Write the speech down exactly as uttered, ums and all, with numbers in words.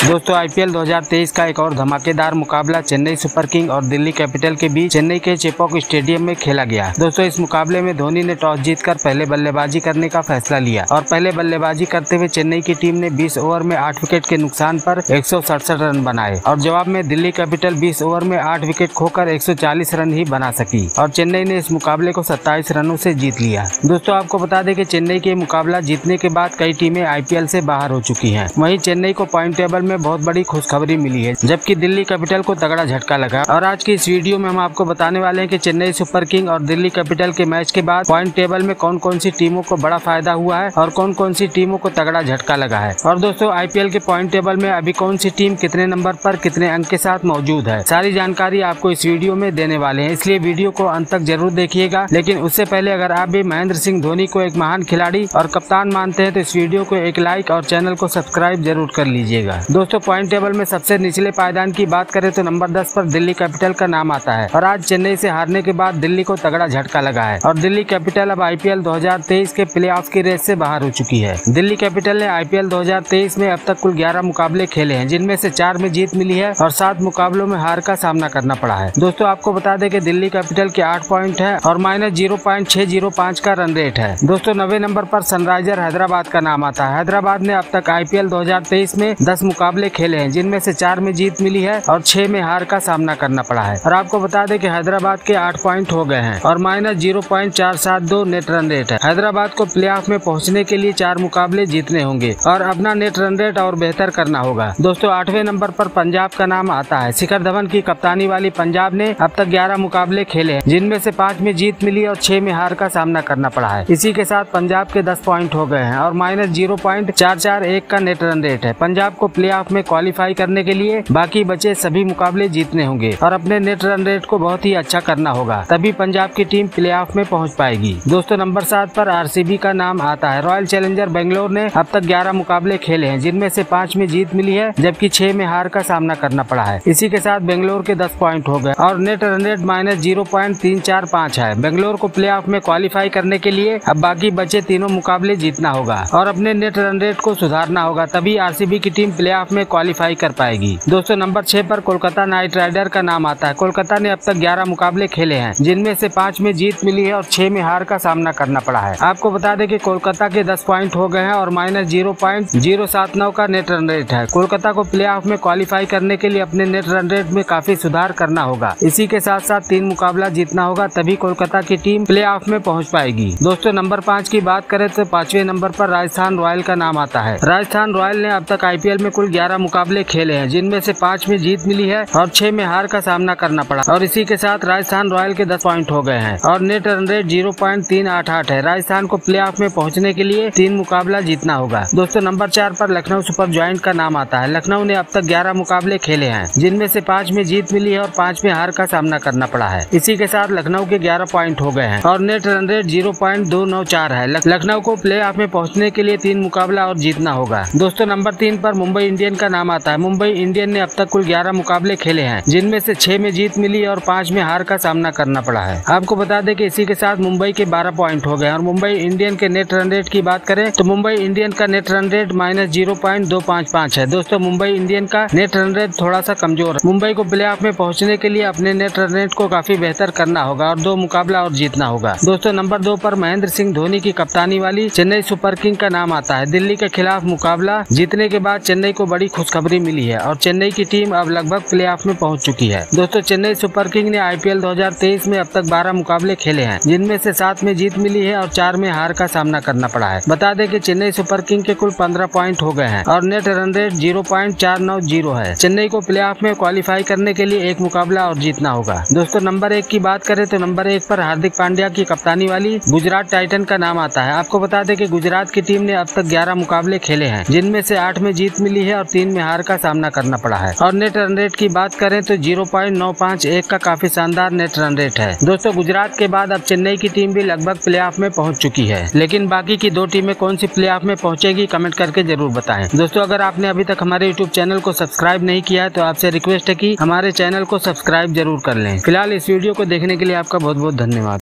दोस्तों आईपीएल दो हज़ार तेईस का एक और धमाकेदार मुकाबला चेन्नई सुपर किंग और दिल्ली कैपिटल के बीच चेन्नई के चेपॉक स्टेडियम में खेला गया। दोस्तों इस मुकाबले में धोनी ने टॉस जीतकर पहले बल्लेबाजी करने का फैसला लिया और पहले बल्लेबाजी करते हुए चेन्नई की टीम ने बीस ओवर में आठ विकेट के नुकसान पर एक सौ सड़सठ रन बनाए और जवाब में दिल्ली कैपिटल बीस ओवर में आठ विकेट खोकर एक सौ चालीस रन ही बना सकी और चेन्नई ने इस मुकाबले को सत्ताईस रनों से जीत लिया। दोस्तों आपको बता दें कि चेन्नई के मुकाबला जीतने के बाद कई टीमें आईपीएल से बाहर हो चुकी हैं। वहीं चेन्नई को पॉइंट टेबल में बहुत बड़ी खुशखबरी मिली है, जबकि दिल्ली कैपिटल को तगड़ा झटका लगा। और आज की इस वीडियो में हम आपको बताने वाले हैं कि चेन्नई सुपर किंग और दिल्ली कैपिटल के मैच के बाद पॉइंट टेबल में कौन कौन सी टीमों को बड़ा फायदा हुआ है और कौन कौन सी टीमों को तगड़ा झटका लगा है। और दोस्तों आईपीएल के पॉइंट टेबल में अभी कौन सी टीम कितने नंबर पर कितने अंक के साथ मौजूद है, सारी जानकारी आपको इस वीडियो में देने वाले हैं, इसलिए वीडियो को अंत तक जरूर देखिएगा। लेकिन उससे पहले अगर आप भी महेंद्र सिंह धोनी को एक महान खिलाड़ी और कप्तान मानते हैं तो इस वीडियो को एक लाइक और चैनल को सब्सक्राइब जरूर कर लीजिएगा। दोस्तों पॉइंट टेबल में सबसे निचले पायदान की बात करें तो नंबर दस पर दिल्ली कैपिटल का नाम आता है और आज चेन्नई से हारने के बाद दिल्ली को तगड़ा झटका लगा है और दिल्ली कैपिटल अब आईपीएल दो हज़ार तेईस के प्लेऑफ की रेस से बाहर हो चुकी है। दिल्ली कैपिटल ने आईपीएल दो हज़ार तेईस में अब तक कुल ग्यारह मुकाबले खेले हैं, जिनमें से चार में जीत मिली है और सात मुकाबलों में हार का सामना करना पड़ा है। दोस्तों आपको बता दें कि दिल्ली कैपिटल के आठ पॉइंट है और माइनस जीरो पॉइंट छह जीरो पाँच का रन रेट है। दोस्तों नवे नंबर पर सनराइजर हैदराबाद का नाम आता है। हैदराबाद ने अब तक आईपीएल दो हज़ार तेईस में दस मुकाबले खेले हैं, जिनमें से चार में जीत मिली है और छह में हार का सामना करना पड़ा है। और आपको बता दें कि हैदराबाद के आठ पॉइंट हो गए हैं और माइनस जीरो पॉइंट चार सात दो नेट रन रेट है। हैदराबाद को प्लेऑफ में पहुंचने के लिए चार मुकाबले जीतने होंगे और अपना नेट रन रेट और बेहतर करना होगा। दोस्तों आठवें नंबर पर पंजाब का नाम आता है। शिखर धवन की कप्तानी वाली पंजाब ने अब तक ग्यारह मुकाबले खेले हैं, जिनमें से पाँच में जीत मिली और छह में हार का सामना करना पड़ा है। इसी के साथ पंजाब के दस पॉइंट हो गए हैं और माइनस जीरो पॉइंट चार चार एक का नेट रन रेट है। पंजाब को प्लेऑफ में क्वालिफाई करने के लिए बाकी बचे सभी मुकाबले जीतने होंगे और अपने नेट रन रेट को बहुत ही अच्छा करना होगा, तभी पंजाब की टीम प्लेऑफ में पहुंच पाएगी। दोस्तों नंबर सात पर आरसीबी का नाम आता है। रॉयल चैलेंजर बेंगलोर ने अब तक ग्यारह मुकाबले खेले हैं, जिनमें से पाँच में जीत मिली है जबकि छह में हार का सामना करना पड़ा है। इसी के साथ बेंगलोर के दस पॉइंट हो गए और net run rate minus zero point तीन चार पाँच है। बेंगलोर को प्लेऑफ में क्वालिफाई करने के लिए अब बाकी बचे तीनों मुकाबले जीतना होगा और अपने नेट रन रेट को सुधारना होगा, तभी आरसीबी की टीम प्लेऑफ में क्वालिफाई कर पाएगी। दोस्तों नंबर छह पर कोलकाता नाइट राइडर का नाम आता है। कोलकाता ने अब तक ग्यारह मुकाबले खेले हैं, जिनमें से पाँच में जीत मिली है और छह में हार का सामना करना पड़ा है। आपको बता दें कि कोलकाता के दस पॉइंट हो गए हैं और माइनस जीरो पॉइंट जीरो सात नौ का नेट रन रेट है। कोलकाता को प्लेऑफ में क्वालिफाई करने के लिए अपने नेट रन रेट में काफी सुधार करना होगा। इसी के साथ साथ तीन मुकाबला जीतना होगा, तभी कोलकाता की टीम प्लेऑफ में पहुंच पाएगी। दोस्तों नंबर पाँच की बात करें तो पांचवें नंबर पर राजस्थान रॉयल का नाम आता है। राजस्थान रॉयल ने अब तक आईपीएल में कुल ग्यारह मुकाबले खेले हैं, जिनमें से पाँच में जीत मिली है और छह में हार का सामना करना पड़ा और इसी के साथ राजस्थान रॉयल के दस पॉइंट हो गए हैं और net run rate zero point तीन आठ आठ है। राजस्थान को प्लेऑफ में पहुंचने के लिए तीन मुकाबला जीतना होगा। दोस्तों नंबर चार पर लखनऊ सुपर जायंट का नाम आता है। लखनऊ ने अब तक ग्यारह मुकाबले खेले हैं, जिनमें से पाँच में जीत मिली है और पाँच में हार का सामना करना पड़ा है। इसी के साथ लखनऊ के ग्यारह पॉइंट हो गए हैं और net run rate zero point दो नौ चार है। लखनऊ को प्लेऑफ में पहुंचने के लिए तीन मुकाबला और जीतना होगा। दोस्तों नंबर तीन पर मुंबई इंडियन का नाम आता है। मुंबई इंडियन ने अब तक कुल ग्यारह मुकाबले खेले हैं, जिनमें से छह में जीत मिली और पाँच में हार का सामना करना पड़ा है। आपको बता दें कि इसी के साथ मुंबई के बारह पॉइंट हो गए और मुंबई इंडियन के नेट रन रेट की बात करें तो मुंबई इंडियन का net run rate minus zero point दो पाँच पाँच है। दोस्तों मुंबई इंडियन का नेट रन रेट थोड़ा सा कमजोर है। मुंबई को प्लेऑफ में पहुंचने के लिए अपने नेट रन रेट को काफी बेहतर करना होगा और दो मुकाबला और जीतना होगा। दोस्तों नंबर दो पर महेंद्र सिंह धोनी की कप्तानी वाली चेन्नई सुपर किंग का नाम आता है। दिल्ली के खिलाफ मुकाबला जीतने के बाद चेन्नई को बड़ी खुशखबरी मिली है और चेन्नई की टीम अब लगभग प्लेऑफ में पहुंच चुकी है। दोस्तों चेन्नई सुपर किंग ने आईपीएल दो हज़ार तेईस में अब तक बारह मुकाबले खेले हैं, जिनमें से सात में जीत मिली है और चार में हार का सामना करना पड़ा है। बता दें कि चेन्नई सुपर किंग के कुल पंद्रह पॉइंट हो गए हैं और net run rate zero point चार नौ जीरो है। चेन्नई को प्लेऑफ में क्वालिफाई करने के लिए एक मुकाबला और जीतना होगा। दोस्तों नंबर एक की बात करें तो नंबर एक पर हार्दिक पांड्या की कप्तानी वाली गुजरात टाइटन का नाम आता है। आपको बता दें कि गुजरात की टीम ने अब तक ग्यारह मुकाबले खेले हैं, जिनमें से आठ में जीत मिली है और तीन में हार का सामना करना पड़ा है और नेट रन रेट की बात करें तो जीरो पॉइंट नौ पाँच एक का काफी शानदार नेट रन रेट है। दोस्तों गुजरात के बाद अब चेन्नई की टीम भी लगभग प्लेऑफ में पहुंच चुकी है, लेकिन बाकी की दो टीमें कौन सी प्लेऑफ में पहुंचेगी कमेंट करके जरूर बताएं। दोस्तों अगर आपने अभी तक हमारे यूट्यूब चैनल को सब्सक्राइब नहीं किया है तो आपसे रिक्वेस्ट है कि हमारे चैनल को सब्सक्राइब जरूर कर लें। फिलहाल इस वीडियो को देखने के लिए आपका बहुत बहुत धन्यवाद।